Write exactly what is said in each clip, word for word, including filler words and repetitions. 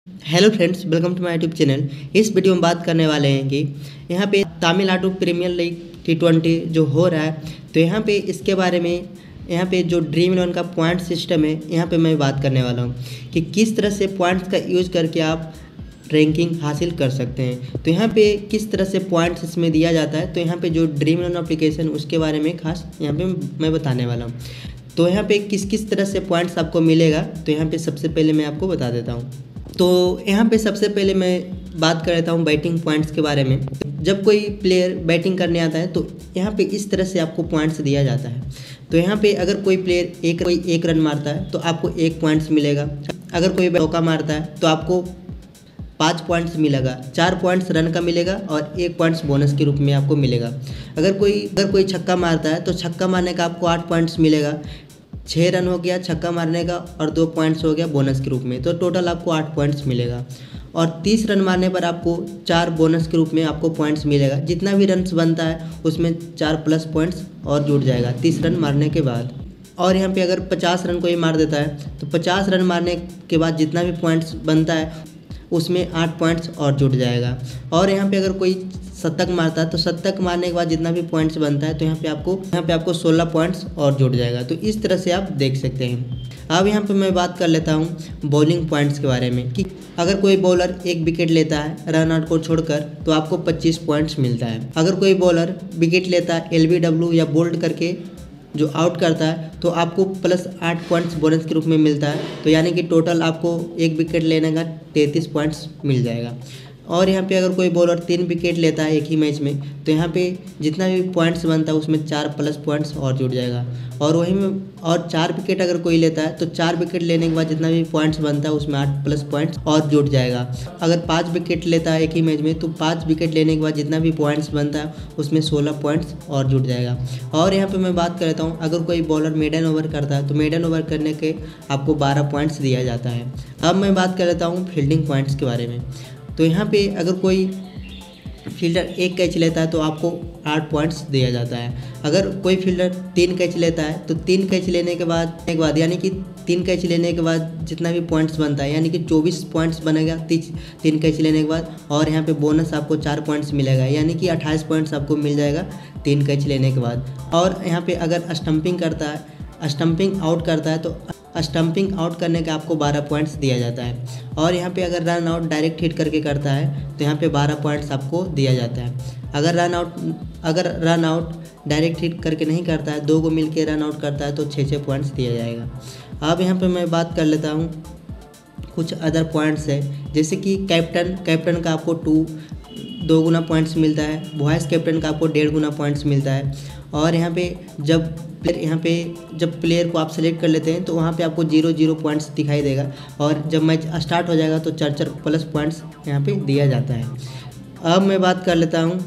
Hello friends, welcome to my YouTube channel. इस video में बात करने वाले हैं कि यहाँ पे Tamil Nadu premier league T twenty जो हो रहा है, तो यहाँ पे इसके बारे में यहाँ पे जो ड्रीम इलेवन का पॉइंट सिस्टम है, यहाँ पे मैं बात करने वाला हूँ कि किस तरह से पॉइंट्स का यूज़ करके आप रैंकिंग हासिल कर सकते हैं। तो यहाँ पे किस तरह से पॉइंट्स इसमें दिया जाता है, तो यहाँ पे जो ड्रीम इलेवन एप्लीकेशन उसके बारे में खास यहाँ पे मैं बताने वाला हूँ। तो यहाँ पे किस किस तरह से पॉइंट्स आपको मिलेगा, तो यहाँ पे सबसे पहले मैं आपको बता देता हूँ। तो यहाँ पे सबसे पहले मैं बात कर लेता हूँ बैटिंग पॉइंट्स के बारे में। जब कोई प्लेयर बैटिंग करने आता है तो यहाँ पे इस तरह से आपको पॉइंट्स दिया जाता है। तो यहाँ पे अगर कोई प्लेयर एक कोई एक रन मारता है तो आपको एक पॉइंट्स मिलेगा। अगर कोई चौका मारता है तो आपको पाँच पॉइंट्स मिलेगा, चार पॉइंट्स रन का मिलेगा और एक पॉइंट्स बोनस के रूप में आपको मिलेगा। अगर कोई अगर कोई छक्का मारता है तो छक्का मारने का आपको आठ पॉइंट्स मिलेगा। छः रन हो गया छक्का मारने का और दो पॉइंट्स हो गया बोनस के रूप में, तो टोटल आपको आठ पॉइंट्स मिलेगा। और तीस रन मारने पर आपको चार बोनस के रूप में आपको पॉइंट्स मिलेगा। जितना भी रन्स बनता है उसमें चार प्लस पॉइंट्स और जुड़ जाएगा तीस रन मारने के बाद। और यहाँ पे अगर पचास रन कोई मार देता है तो पचास रन मारने के बाद जितना भी पॉइंट्स बनता है उसमें आठ पॉइंट्स और जुड़ जाएगा। और यहाँ पे अगर कोई शतक मारता है तो शतक मारने के बाद जितना भी पॉइंट्स बनता है तो यहाँ पे आपको यहाँ पे आपको सोलह पॉइंट्स और जुड़ जाएगा। तो इस तरह से आप देख सकते हैं। अब यहाँ पे मैं बात कर लेता हूँ बॉलिंग पॉइंट्स के बारे में कि अगर कोई बॉलर एक विकेट लेता है रन आउट को छोड़कर तो आपको पच्चीस पॉइंट्स मिलता है। अगर कोई बॉलर विकेट लेता है एल बी डब्ल्यू या बोल्ड करके जो आउट करता है तो आपको प्लस आठ पॉइंट्स बोनस के रूप में मिलता है। तो यानी कि टोटल आपको एक विकेट लेने का तैंतीस पॉइंट्स मिल जाएगा। और यहाँ पे अगर कोई बॉलर तीन विकेट लेता है एक ही मैच में तो यहाँ पे जितना भी पॉइंट्स बनता है उसमें चार प्लस पॉइंट्स और जुड़ जाएगा। और वही में और चार विकेट अगर कोई लेता है तो चार विकेट लेने के बाद जितना भी पॉइंट्स बनता है उसमें आठ प्लस पॉइंट्स और जुड़ जाएगा। अगर पाँच विकेट लेता है एक ही मैच में तो पाँच विकेट लेने के बाद जितना भी पॉइंट्स बनता है उसमें सोलह पॉइंट्स और जुड़ जाएगा। और यहाँ पे मैं बात कर लेता हूँ अगर कोई बॉलर मेडन ओवर करता है तो मेडन ओवर करने के आपको बारह पॉइंट्स दिया जाता है। अब मैं बात कर लेता हूँ फील्डिंग पॉइंट्स के बारे में। तो यहाँ पे अगर कोई फील्डर एक कैच लेता है तो आपको आठ पॉइंट्स दिया जाता है। अगर कोई फील्डर तीन कैच लेता है तो तीन कैच लेने के बाद एक बाद यानी कि तीन कैच लेने के बाद जितना भी पॉइंट्स बनता है यानी कि चौबीस पॉइंट्स बनेगा तीस तीन कैच लेने के बाद। और यहाँ पे बोनस आपको चार पॉइंट्स मिलेगा यानी कि अट्ठाईस पॉइंट्स आपको मिल जाएगा तीन कैच लेने के बाद। और यहाँ पे अगर स्टंपिंग करता है स्टंपिंग आउट करता है तो स्टंपिंग आउट करने का आपको बारह पॉइंट्स दिया जाता है। और यहाँ पे अगर रन आउट डायरेक्ट हिट करके करता है तो यहाँ पे बारह पॉइंट्स आपको दिया जाता है। अगर रन आउट अगर रन आउट डायरेक्ट हिट करके नहीं करता है, दो को मिल के रन आउट करता है तो छः छः पॉइंट्स दिया जाएगा। अब यहाँ पे मैं बात कर लेता हूँ कुछ अदर पॉइंट्स है, जैसे कि कैप्टन कैप्टन का आपको टू दो गुना पॉइंट्स मिलता है, वाइस कैप्टन का आपको डेढ़ गुना पॉइंट्स मिलता है। और यहाँ पे जब प्लेयर यहाँ पे जब प्लेयर को आप सेलेक्ट कर लेते हैं तो वहाँ पे आपको जीरो जीरो पॉइंट्स दिखाई देगा। और जब मैच स्टार्ट हो जाएगा तो चार चार प्लस पॉइंट्स यहाँ पे दिया जाता है। अब मैं बात कर लेता हूँ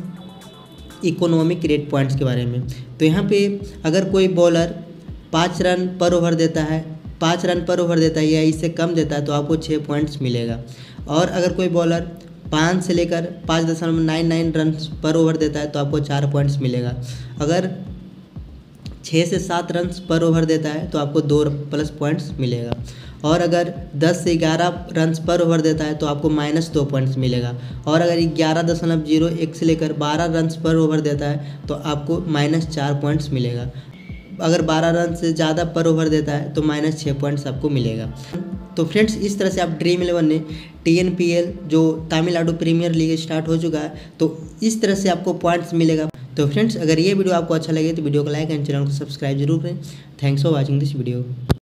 इकोनॉमिक रेट पॉइंट्स के बारे में। तो यहाँ पे अगर कोई बॉलर पाँच रन पर ओवर देता है पाँच रन पर ओवर देता है या इससे कम देता है तो आपको छः पॉइंट्स मिलेगा। और अगर कोई बॉलर पाँच से लेकर पाँच दशमलव नाइन नाइन रन पर ओवर देता है तो आपको चार पॉइंट्स मिलेगा। अगर छः से सात रन पर ओवर देता है तो आपको दो प्लस पॉइंट्स मिलेगा। और अगर दस से ग्यारह रन पर ओवर देता है तो आपको माइनस दो पॉइंट्स मिलेगा। और अगर ग्यारह दशमलव जीरो एक से लेकर बारह रन पर ओवर देता है तो आपको माइनस चार पॉइंट्स मिलेगा। अगर बारह रन से ज़्यादा पर ओवर देता है तो माइनस छः पॉइंट्स आपको मिलेगा। तो फ्रेंड्स, इस तरह से आप ड्रीम इलेवन ने टी एन पी एल जो तमिलनाडु प्रीमियर लीग स्टार्ट हो चुका है तो इस तरह से आपको पॉइंट्स मिलेगा। तो फ्रेंड्स, अगर ये वीडियो आपको अच्छा लगे तो वीडियो को लाइक एंड चैनल को सब्सक्राइब जरूर करें। Thanks for watching this video.